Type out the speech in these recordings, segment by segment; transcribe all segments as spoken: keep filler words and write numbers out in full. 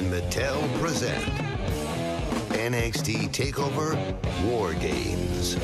and Mattel present N X T TakeOver War Games.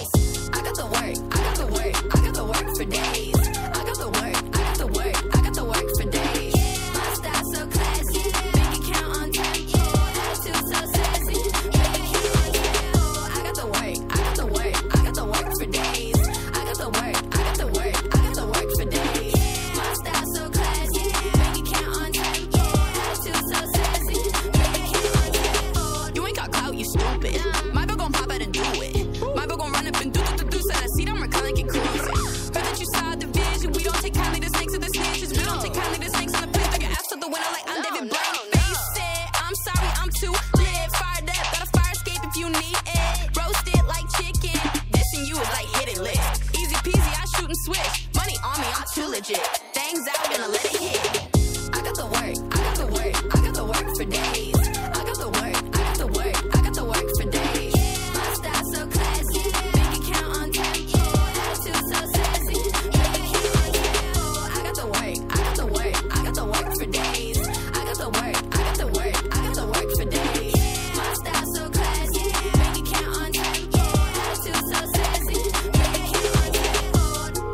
I got the work, I got the work for days. I got the work, I got the work, I got the work. like you're cruising. Heard that you saw the vision. We don't take kindly to snakes or the snitches. We don't take kindly to snakes on the please. Throw your ass to the window like I'm No, David no, Blaine. no. Face it, I'm sorry, I'm too lit. Fired up, got a fire escape if you need it. Roast it like chicken. Dissing you is like hitting licks. Easy peasy, I shoot and switch. Money on me, I'm too legit. Things out, gonna let it hit. I got the work, I got the work, I got the work for days. I got the work, I got the work, I got the work for days. My style so classy, bank account on tempo, attitude so sassy. Bank account on tempo. I got the work, I got the work, I got the work for days. I got the work, I got the work, I got the work for days. My style so classy, bank account on tempo, attitude so sassy. Bank account on tempo.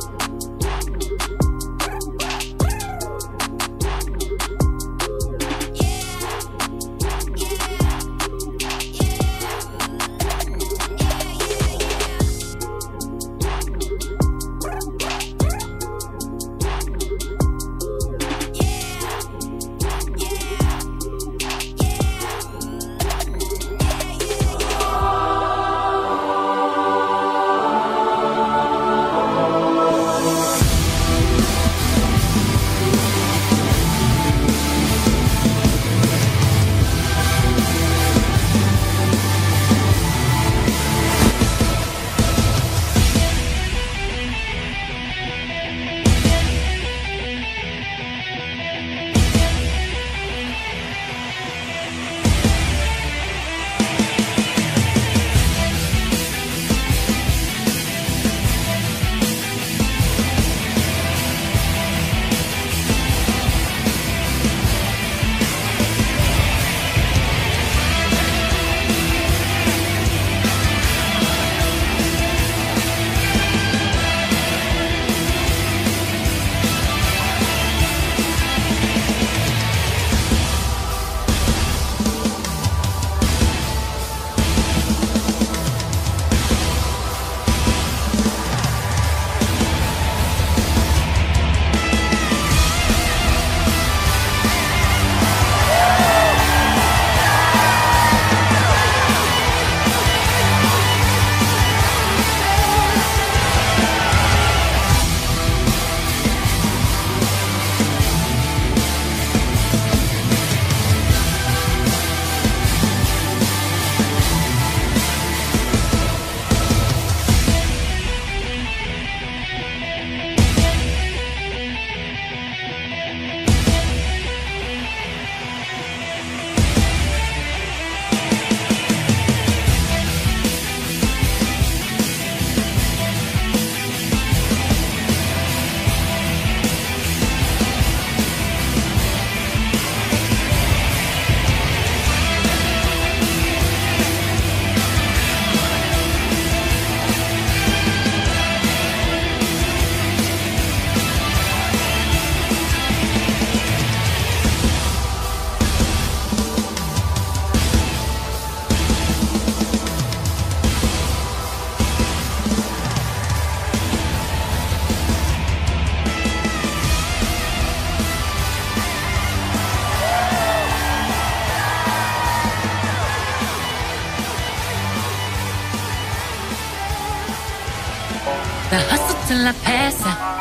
The hustle till I pass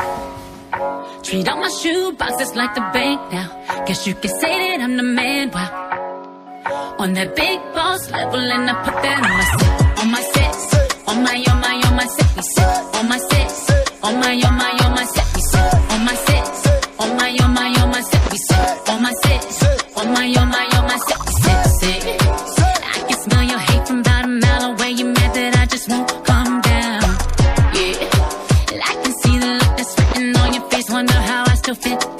out. Treat all my shoe boxes like the bank now. Guess you can say that I'm the man, wow. On that big boss level, and I put that on my set, on my set, on my, on my, on my set, we set, on my set, on my, on my, on my set, we set, on my set, on my, on my, on my set, we set, on my set, on my, on my, on my set, we set, set. I can smell your hate from about a mile away. You mad that I just won't calm down? Yeah, I can see the look that's written on your face. Wonder how I still fit